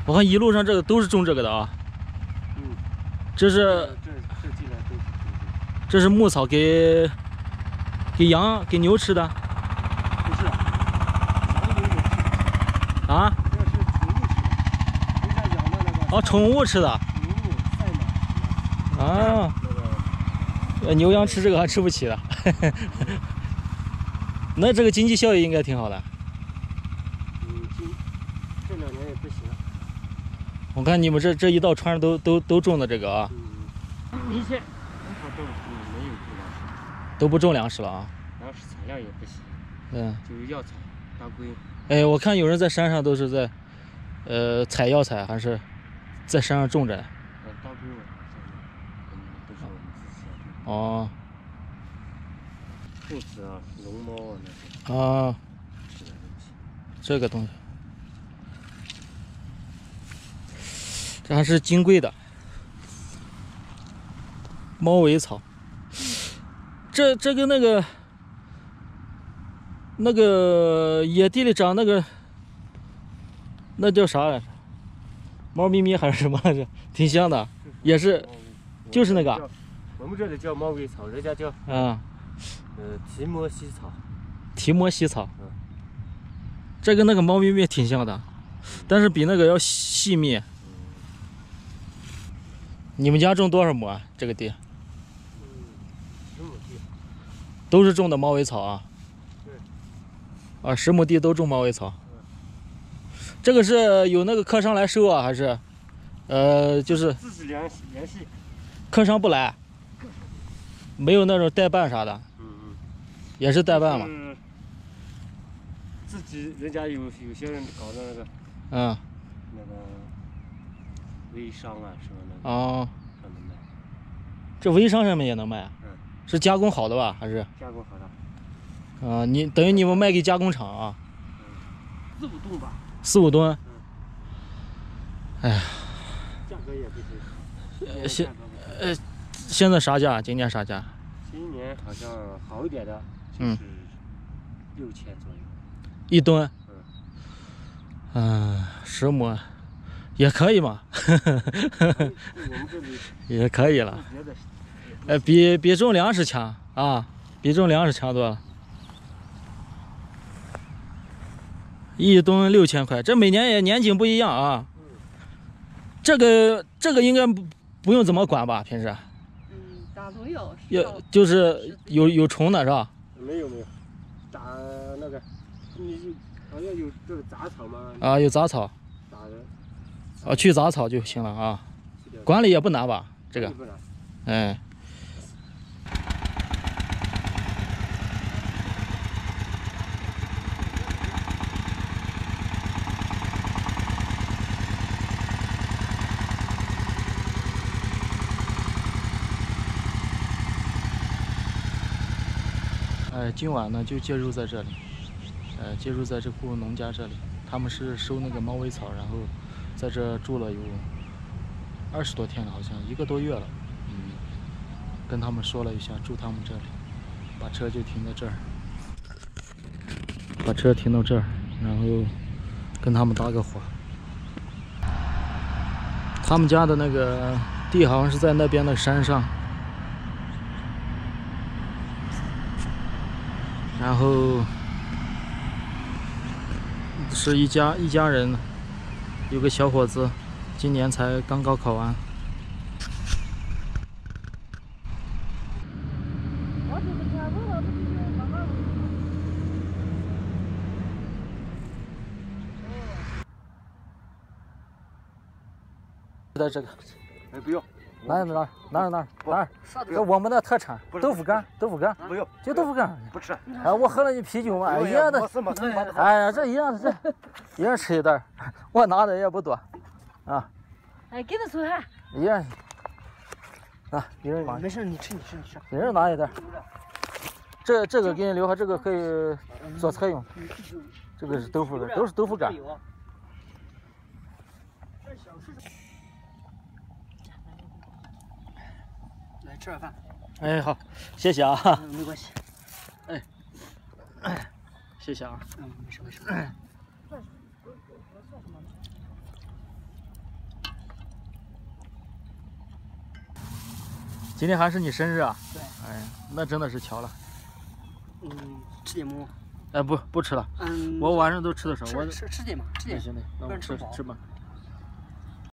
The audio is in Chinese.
我看一路上这个都是种这个的啊。 嗯， 这是这进来都是种这个。 这是牧草给羊给牛吃的不是，羊牛也吃。 啊？ 这是宠物吃的，人家养的那个。 哦，宠物吃的。 牛赛马啊。 那个。 牛羊吃这个还吃不起的。那这个经济效益应该挺好的。 这2年也不行了。 我看你们这一道川都种的这个啊。 明显很少种，没有种粮食。 都不种粮食了啊。 粮食产量也不行。就是药草、当归。 哎，我看有人在山上都是在，采药材，还是在山上种着的。 当归嘛，都是我们自己种。 哦。 兔子啊，龙猫啊那些。 啊。 吃的东西。 这个东西。这还是金贵的猫尾草，这跟那个野地里长那叫啥来着？猫咪咪还是什么来着？挺像的，也是，就是那个。 我们这里叫猫尾草，人家叫提摩西草。 提摩西草。这跟那个猫咪咪挺像的，但是比那个要细密。你们家种多少亩啊？这个地 ？10亩地。 都是种的猫尾草啊。 对。 啊，10亩地都种猫尾草。这个是有那个客商来收啊，还是，就是自己联系。 客商不来，没有那种代办啥的。也是代办嘛。 自己人家有些人搞的那个。那个微商啊什么的。 哦。 上面卖。 这微商上面也能卖啊？是加工好的吧？还是？ 加工好的。 啊，你等于你们卖给加工厂啊 ？4、5吨吧。 4、5吨。哎呀。 价格也不行。 现在啥价？今年啥价？ 今年好像好一点的，就是6000左右。 1吨。10亩，也可以嘛。 我们这里也可以了。比种粮食强啊，比种粮食强多了。1吨6000块，这每年也年景不一样啊。这个应该不用怎么管吧？平时。 打农药。 就是有虫的是吧？ 没有。打那个，你好像有这个杂草吗？ 啊，有杂草。 打的。 啊，去杂草就行了啊。管理也不难吧？这个。 不难。 哎。今晚呢就介入在这里，介入在这户农家这里，他们是收那个猫尾草，然后在这住了有20多天了，好像1个多月了。跟他们说了一下住他们这里，把车就停在这儿，把车停到这儿，然后跟他们搭个伙。他们家的那个地好像是在那边的山上。然后是一家人，有个小伙子，今年才刚高考完。在这个， 不用。 哪儿？这我们的特产，豆腐干， 不用， 就豆腐干， 不吃。 哎，我喝了你啤酒嘛，哎呀的，哎呀，这一样的，一人吃一袋，我拿的也不多，啊。 哎，给他收下。 一人，啊，一人拿。 没事，你吃。 一人拿一袋。这个给你留下，这个可以做菜用。这个是豆腐干，都是豆腐干。 来吃点饭。 哎，好，谢谢啊。 没关系。 谢谢啊。 没事。 今天还是你生日啊？ 对。 哎呀，那真的是巧了。 吃点馍。 哎，不吃了。我晚上都吃的少。我吃点嘛，吃点。 行嘞，那我吃吧。